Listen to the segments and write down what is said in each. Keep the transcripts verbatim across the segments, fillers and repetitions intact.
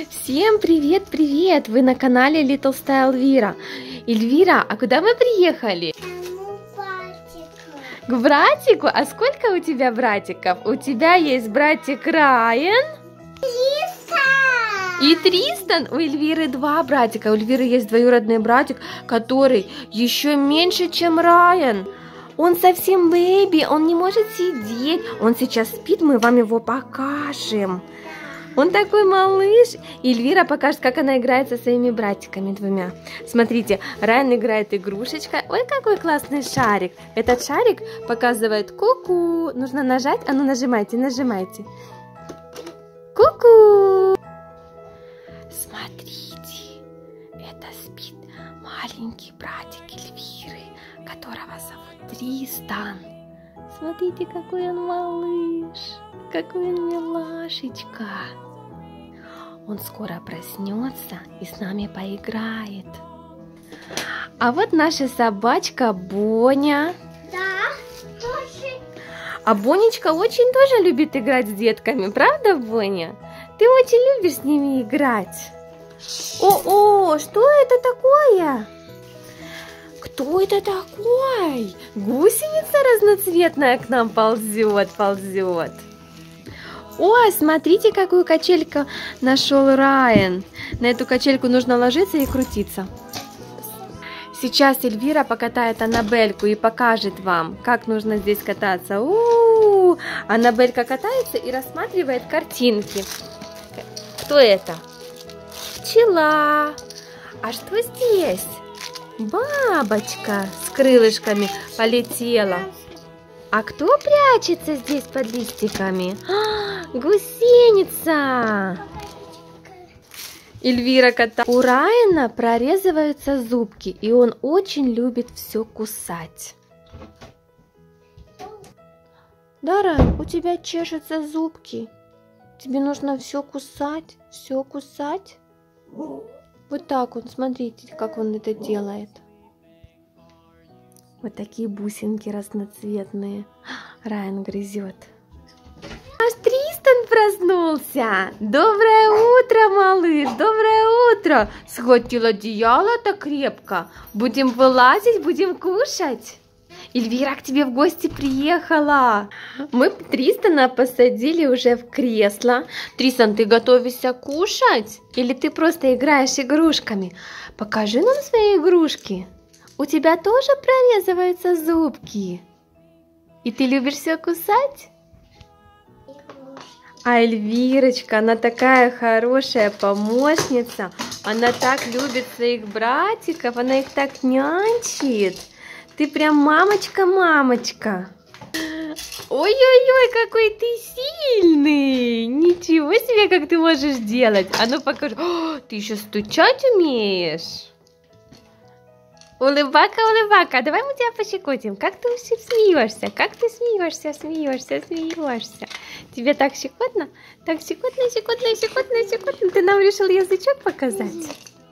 Всем привет-привет! Вы на канале Little Style Elvira. Эльвира, а куда мы приехали? К братику. А сколько у тебя братиков? У тебя есть братик Райан. Тристан. И Тристан. У Эльвиры два братика. У Эльвиры есть двоюродный братик, который еще меньше, чем Райан. Он совсем бэби, он не может сидеть. Он сейчас спит, мы вам его покажем. Он такой малыш. Эльвира покажет, как она играет со своими братиками двумя. Смотрите, Райан играет игрушечкой. Ой, какой классный шарик. Этот шарик показывает ку-ку. Нужно нажать. А ну нажимайте, нажимайте. Ку-ку. Смотрите, это спит маленький братик Эльвиры, которого зовут Тристан. Смотрите, какой он малыш. Какой он милашечка. Он скоро проснется и с нами поиграет. А вот наша собачка Боня. Да, тоже. А Бонечка очень тоже любит играть с детками, правда, Боня? Ты очень любишь с ними играть. О-о, что это такое? Кто это такой? Гусеница разноцветная к нам ползет, ползет. Ой, смотрите, какую качельку нашел Райан. На эту качельку нужно ложиться и крутиться. Сейчас Эльвира покатает Аннабельку и покажет вам, как нужно здесь кататься. У-у-у! Аннабелька катается и рассматривает картинки. Кто это? Пчела. А что здесь? Бабочка с крылышками полетела. А кто прячется здесь под листиками? А, гусеница! Эльвира кота. У Райана прорезываются зубки, и он очень любит все кусать. Да, Райан, у тебя чешутся зубки. Тебе нужно все кусать, все кусать. Вот так вот, смотрите, как он это делает. Вот такие бусинки разноцветные. Райан грызет. Аж Тристан проснулся. Доброе утро, малыш, доброе утро. Схватил одеяло-то крепко. Будем вылазить, будем кушать. Эльвира к тебе в гости приехала. Мы Тристана посадили уже в кресло. Тристан, ты готовишься кушать? Или ты просто играешь игрушками? Покажи нам свои игрушки. У тебя тоже прорезываются зубки? И ты любишь все кусать? А Эльвирочка, она такая хорошая помощница. Она так любит своих братиков, она их так нянчит. Ты прям мамочка-мамочка. Ой-ой-ой, какой ты сильный. Ничего себе, как ты можешь делать. А ну покажи. О, ты еще стучать умеешь. Улыбака, улыбака, давай мы тебя пощекотим. Как ты смеешься? Как ты смеешься, смеешься, смеешься? Тебе так щекотно? Так щекотно, щекотно, щекотно, щекотно. Ты нам решил язычок показать?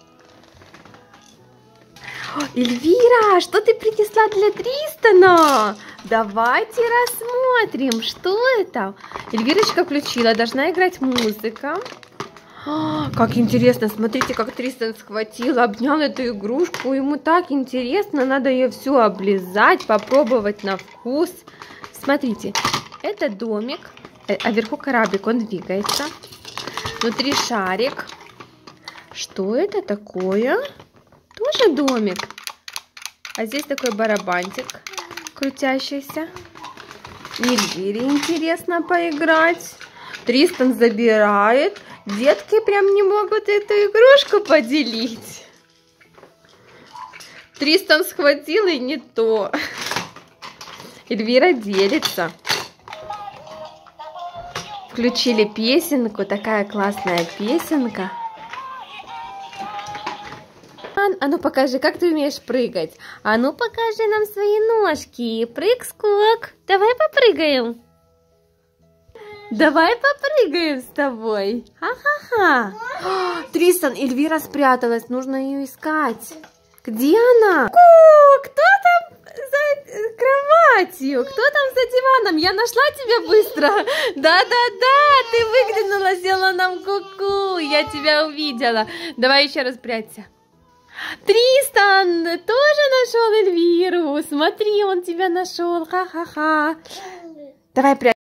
О, Эльвира, что ты принесла для Тристана? Давайте рассмотрим, что это. Эльвирочка включила, должна играть музыка. О, как интересно, смотрите, как Тристан схватил, обнял эту игрушку. Ему так интересно, надо ее всю облизать, попробовать на вкус. Смотрите, это домик, а вверху кораблик, он двигается. Внутри шарик. Что это такое? Тоже домик. А здесь такой барабанчик крутящийся. Эльвире интересно поиграть. Тристан забирает. Детки прям не могут эту игрушку поделить. Тристан схватил и не то. Эльвира делится. Включили песенку. Такая классная песенка. А ну покажи, как ты умеешь прыгать. А ну покажи нам свои ножки. Прыг-скок. Давай попрыгаем. Давай попрыгаем с тобой. Ха-ха-ха. Тристан, Эльвира спряталась. Нужно ее искать. Где она? Ку, кто там за за кроватью? Кто там за диваном? Я нашла тебя быстро. Да-да-да, ты выглянула, сделала нам ку-ку. Я тебя увидела. Давай еще раз прячься. Тристан тоже нашел Эльвиру. Смотри, он тебя нашел. Ха-ха-ха. Давай прячься.